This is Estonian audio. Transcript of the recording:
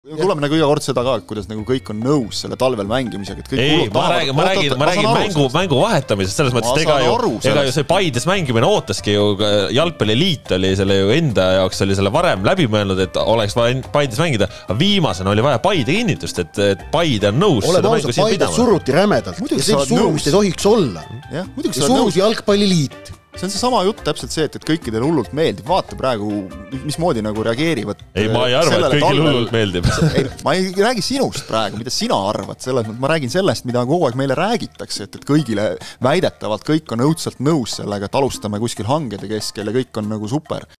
Tuleme nagu iga kord seda ka, kuidas nagu kõik on nõus selle talvel mängimisega. Ma räägin mängu vahetamisest selles mõttes, et ega ju see Paides mängimine ootaski ju, jalgpalliliit oli selle ju enda jaoks oli selle varem läbi mõelnud, et oleks vaja Paides mängida, aga viimasena oli vaja Paide kinnitust, et Paide on nõus seda mängu siin pidama. Paide suruti rämedalt ja see surumist ei tohiks olla. Ja suruti jalgpalliliit. See on see sama jutt täpselt see, et kõikidele hullult meeldib. Vaata praegu, mismoodi nagu reageerivad. Ei, ma ei arva, et kõigile hullult meeldib. Ma ei räägi sinust praegu, mida sina arvad. Ma räägin sellest, mida kogu aeg meile räägitakse, et kõigile väidetavalt kõik on õudselt nõus sellega, et alustame kuskil hangede keskel ja kõik on nagu super.